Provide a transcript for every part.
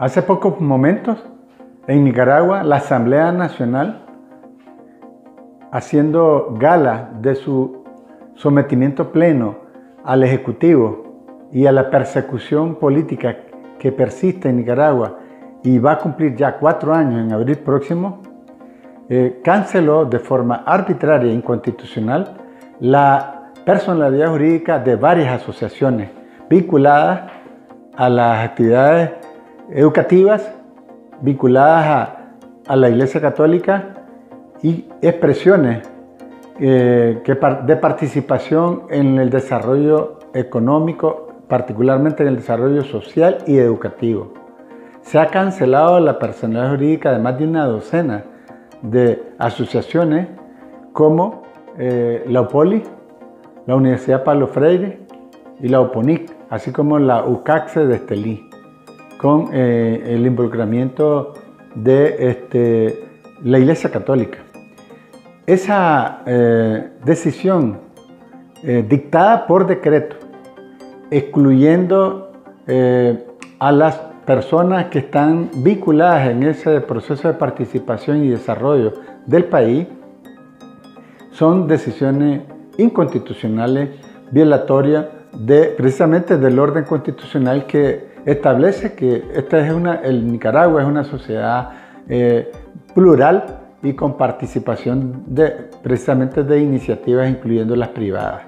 Hace pocos momentos, en Nicaragua, la Asamblea Nacional, haciendo gala de su sometimiento pleno al Ejecutivo y a la persecución política que persiste en Nicaragua y va a cumplir ya 4 años en abril próximo, canceló de forma arbitraria e inconstitucional la personalidad jurídica de varias asociaciones vinculadas a las actividades educativas, vinculadas a la Iglesia Católica y expresiones de participación en el desarrollo económico, particularmente en el desarrollo social y educativo. Se ha cancelado la personalidad jurídica de más de una docena de asociaciones como la UPOLI, la Universidad Pablo Freire y la UPONIC, así como la UCACSE de Estelí, con el involucramiento de la Iglesia Católica. Esa decisión dictada por decreto, excluyendo a las personas que están vinculadas en ese proceso de participación y desarrollo del país, son decisiones inconstitucionales, violatorias precisamente del orden constitucional que establece que el Nicaragua es una sociedad plural y con participación precisamente de iniciativas, incluyendo las privadas.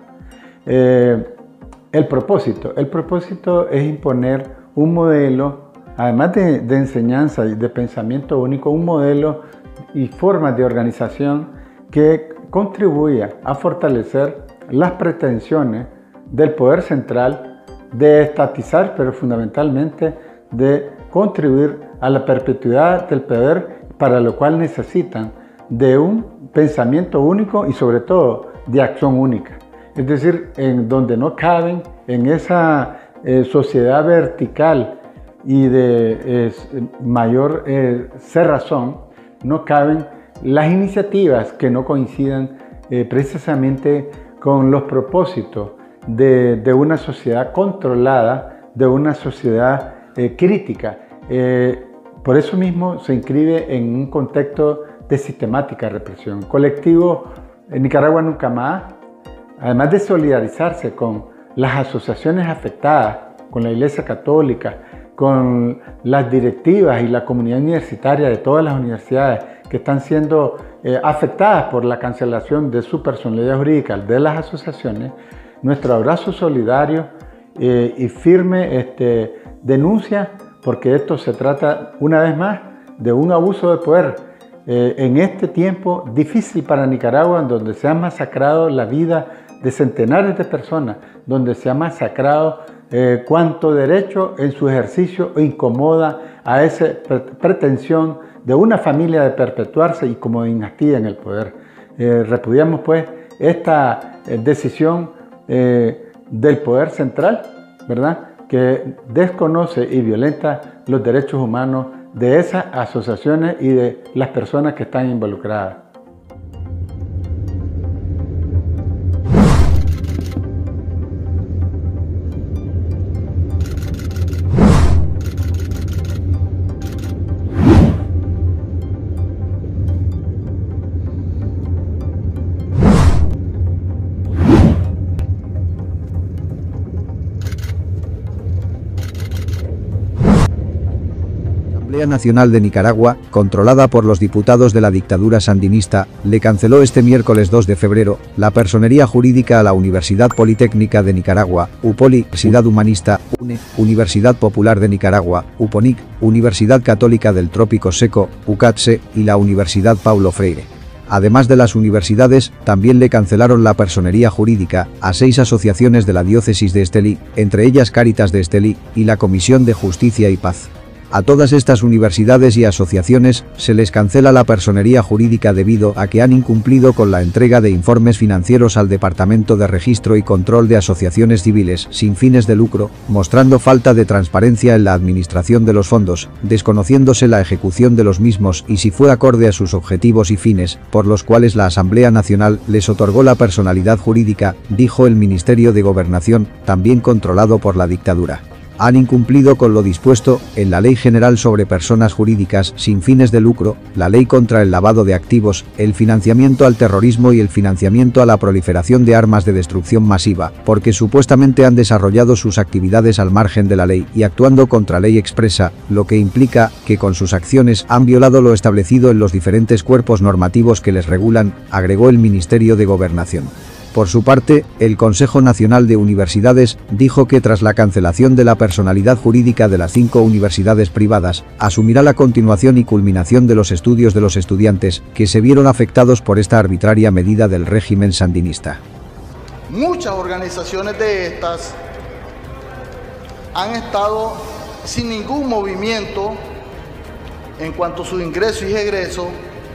El propósito es imponer un modelo, además de enseñanza y de pensamiento único, un modelo y formas de organización que contribuya a fortalecer las pretensiones del poder central de estatizar, pero fundamentalmente de contribuir a la perpetuidad del poder, para lo cual necesitan de un pensamiento único y sobre todo de acción única. Es decir, en donde no caben en esa sociedad vertical y de mayor cerrazón, no caben las iniciativas que no coincidan precisamente con los propósitos de una sociedad controlada, de una sociedad crítica. Por eso mismo se inscribe en un contexto de sistemática represión. Colectivo Nicaragua Nunca Más, además de solidarizarse con las asociaciones afectadas, con la Iglesia Católica, con las directivas y la comunidad universitaria de todas las universidades que están siendo afectadas por la cancelación de su personalidad jurídica de las asociaciones, nuestro abrazo solidario y firme denuncia, porque esto se trata una vez más de un abuso de poder en este tiempo difícil para Nicaragua, en donde se ha masacrado la vida de centenares de personas, donde se ha masacrado cuanto derecho en su ejercicio incomoda a esa pretensión de una familia de perpetuarse y como dinastía en el poder. Repudiamos pues esta decisión del poder central, ¿verdad?, que desconoce y violenta los derechos humanos de esas asociaciones y de las personas que están involucradas. La Asamblea Nacional de Nicaragua, controlada por los diputados de la dictadura sandinista, le canceló este miércoles 2 de febrero la personería jurídica a la Universidad Politécnica de Nicaragua, UPOLI, Universidad Humanista, UNE, Universidad Popular de Nicaragua, UPONIC, Universidad Católica del Trópico Seco, UCATSE y la Universidad Paulo Freire. Además de las universidades, también le cancelaron la personería jurídica a 6 asociaciones de la diócesis de Estelí, entre ellas Cáritas de Estelí y la Comisión de Justicia y Paz. A todas estas universidades y asociaciones se les cancela la personería jurídica debido a que han incumplido con la entrega de informes financieros al Departamento de Registro y Control de Asociaciones Civiles sin fines de lucro, mostrando falta de transparencia en la administración de los fondos, desconociéndose la ejecución de los mismos y si fue acorde a sus objetivos y fines, por los cuales la Asamblea Nacional les otorgó la personalidad jurídica, dijo el Ministerio de Gobernación, también controlado por la dictadura. han incumplido con lo dispuesto en la Ley General sobre Personas Jurídicas sin fines de lucro, la Ley contra el lavado de activos, el financiamiento al terrorismo y el financiamiento a la proliferación de armas de destrucción masiva, porque supuestamente han desarrollado sus actividades al margen de la ley y actuando contra ley expresa, lo que implica que con sus acciones han violado lo establecido en los diferentes cuerpos normativos que les regulan, agregó el Ministerio de Gobernación. Por su parte, el Consejo Nacional de Universidades dijo que tras la cancelación de la personalidad jurídica de las 5 universidades privadas, asumirá la continuación y culminación de los estudios de los estudiantes que se vieron afectados por esta arbitraria medida del régimen sandinista. Muchas organizaciones de estas han estado sin ningún movimiento en cuanto a su ingreso y egreso,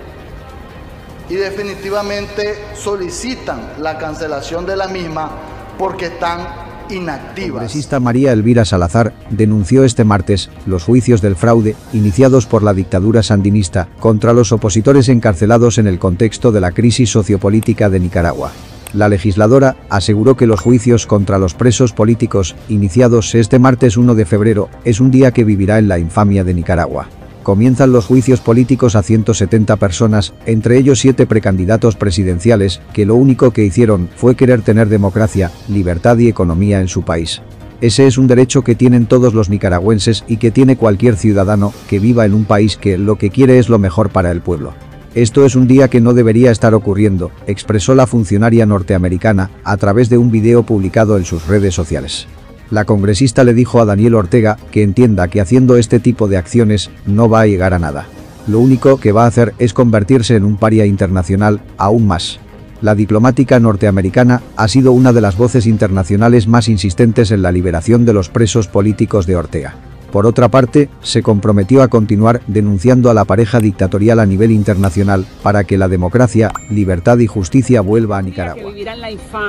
y definitivamente solicitan la cancelación de la misma porque están inactivas. La congresista María Elvira Salazar denunció este martes los juicios del fraude iniciados por la dictadura sandinista contra los opositores encarcelados en el contexto de la crisis sociopolítica de Nicaragua. La legisladora aseguró que los juicios contra los presos políticos, iniciados este martes 1 de febrero, es un día que vivirá en la infamia de Nicaragua. Comienzan los juicios políticos a 170 personas, entre ellos 7 precandidatos presidenciales, que lo único que hicieron fue querer tener democracia, libertad y economía en su país. Ese es un derecho que tienen todos los nicaragüenses y que tiene cualquier ciudadano que viva en un país que lo que quiere es lo mejor para el pueblo. Esto es un día que no debería estar ocurriendo, expresó la funcionaria norteamericana a través de un video publicado en sus redes sociales. La congresista le dijo a Daniel Ortega que entienda que haciendo este tipo de acciones no va a llegar a nada. Lo único que va a hacer es convertirse en un paria internacional, aún más. La diplomática norteamericana ha sido una de las voces internacionales más insistentes en la liberación de los presos políticos de Ortega. Por otra parte, se comprometió a continuar denunciando a la pareja dictatorial a nivel internacional para que la democracia, libertad y justicia vuelva a Nicaragua. Que vivirán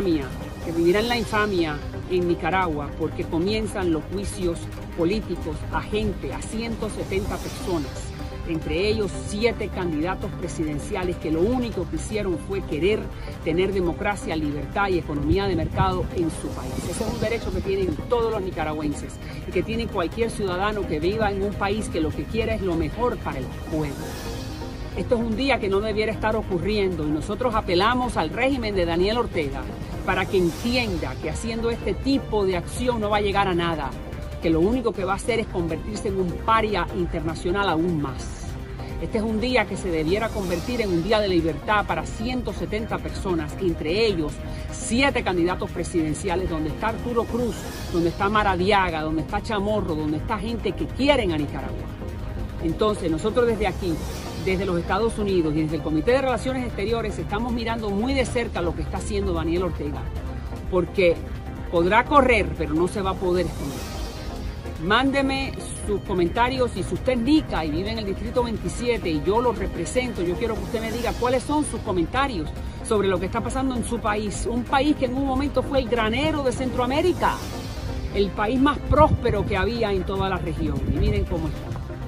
la infamia en Nicaragua porque comienzan los juicios políticos a 170 personas, entre ellos 7 candidatos presidenciales que lo único que hicieron fue querer tener democracia, libertad y economía de mercado en su país. Ese es un derecho que tienen todos los nicaragüenses y que tiene cualquier ciudadano que viva en un país que lo que quiere es lo mejor para el pueblo. Esto es un día que no debiera estar ocurriendo y nosotros apelamos al régimen de Daniel Ortega para que entienda que haciendo este tipo de acción no va a llegar a nada, que lo único que va a hacer es convertirse en un paria internacional aún más. Este es un día que se debiera convertir en un día de libertad para 170 personas, entre ellos 7 candidatos presidenciales, donde está Arturo Cruz, donde está Maradiaga, donde está Chamorro, donde está gente que quieren a Nicaragua. Entonces nosotros desde aquí, desde los Estados Unidos y desde el Comité de Relaciones Exteriores estamos mirando muy de cerca lo que está haciendo Daniel Ortega, porque podrá correr, pero no se va a poder esconder. Mándeme sus comentarios si usted es nica y vive en el Distrito 27 y yo lo represento. Yo quiero que usted me diga cuáles son sus comentarios sobre lo que está pasando en su país. Un país que en un momento fue el granero de Centroamérica, el país más próspero que había en toda la región. Y miren cómo está.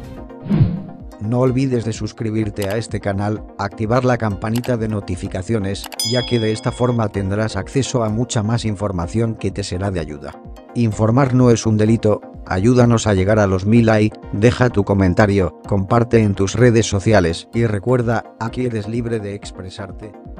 No olvides de suscribirte a este canal, activar la campanita de notificaciones, ya que de esta forma tendrás acceso a mucha más información que te será de ayuda. Informar no es un delito, ayúdanos a llegar a los 1000 likes, deja tu comentario, comparte en tus redes sociales y recuerda, aquí eres libre de expresarte.